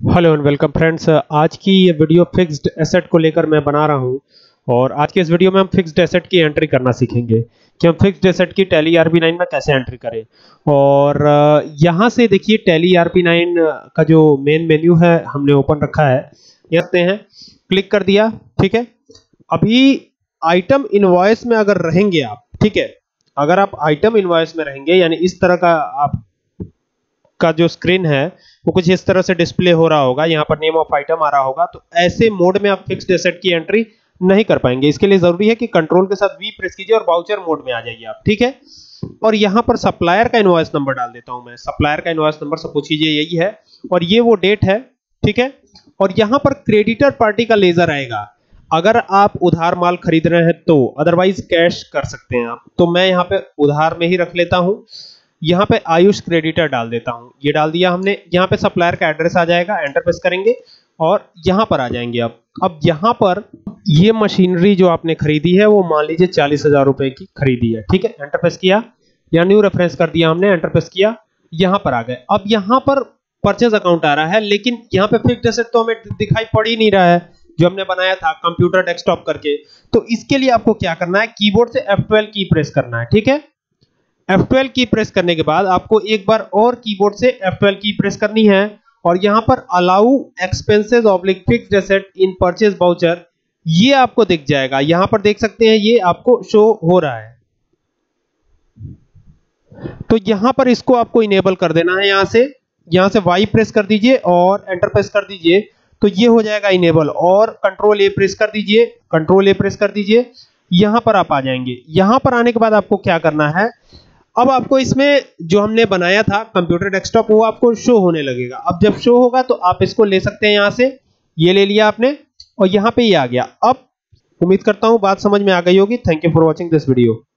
Hello and welcome friends. आज की ये वीडियो फिक्स्ड एसेट को लेकर मैं बना रहा हूँ और आज के इस वीडियो में हम फिक्स्ड एसेट की एंट्री करना सीखेंगे कि हम फिक्स्ड एसेट की टैली RP9 में कैसे एंट्री करें। और यहाँ से देखिए टैली RP9 का जो मेन मेन्यू है हमने ओपन रखा है, देखते हैं, क्लिक कर दिया। ठीक है, अभी आइटम इनवॉइस में अगर रहेंगे आप, ठीक है, अगर आप आइटम इनवॉइस में रहेंगे यानी इस तरह का आप का जो स्क्रीन है वो कुछ इस तरह से डिस्प्ले हो रहा होगा, यहाँ पर नेम ऑफ आइटम आ रहा होगा, तो ऐसे मोड में आप फिक्स्ड एसेट की एंट्री नहीं कर पाएंगे। इसके लिए जरूरी है कि कंट्रोल के साथ वी प्रेस कीजिए और वाउचर मोड में आ जाइए आप। ठीक है, और यहाँ पर सप्लायर का इनवॉइस नंबर डाल देता हूं मैं। सप्लायर का इनवॉइस नंबर सपोज कीजिए यही है और ये वो डेट है। ठीक है, और यहाँ पर क्रेडिटर पार्टी का लेजर आएगा अगर आप उधार माल खरीद रहे हैं तो, अदरवाइज कैश कर सकते हैं आप। तो मैं यहाँ पे उधार में ही रख लेता हूं, यहाँ पे आयुष क्रेडिटर डाल देता हूं। ये डाल दिया हमने। यहाँ पे सप्लायर का एड्रेस आ जाएगा, एंटर प्रेस करेंगे और यहाँ पर आ जाएंगे। अब यहाँ पर ये मशीनरी जो आपने खरीदी है वो मान लीजिए 40,000 रुपए की खरीदी है। ठीक है, एंटर प्रेस किया, या न्यू रेफरेंस कर दिया हमने, एंटर प्रेस किया, यहाँ पर आ गए। अब यहाँ पर परचेज अकाउंट आ रहा है, लेकिन यहाँ पे फिक्स्ड एसेट तो हमें दिखाई पड़ ही नहीं रहा है जो हमने बनाया था कंप्यूटर डेस्कटॉप करके। तो इसके लिए आपको क्या करना है, कीबोर्ड से F12 की प्रेस करना है। ठीक है, F12 की प्रेस करने के बाद आपको एक बार और कीबोर्ड से F12 की प्रेस करनी है और यहां पर allow expenses oblique fixed asset in purchase voucher, ये आपको दिख जाएगा। यहां पर देख सकते हैं ये आपको शो हो रहा है। तो यहां पर इसको आपको इनेबल कर देना है। यहां से Y प्रेस कर दीजिए और एंटर प्रेस कर दीजिए, तो ये हो जाएगा इनेबल। और कंट्रोल A प्रेस कर दीजिए, कंट्रोल A प्रेस कर दीजिए, यहां पर आप आ जाएंगे। यहां पर आने के बाद आपको क्या करना है, अब आपको इसमें जो हमने बनाया था कंप्यूटर डेस्कटॉप वो आपको शो होने लगेगा। अब जब शो होगा तो आप इसको ले सकते हैं, यहां से ये ले लिया आपने और यहां पे ये आ गया। अब उम्मीद करता हूं बात समझ में आ गई होगी। Thank you for watching this video.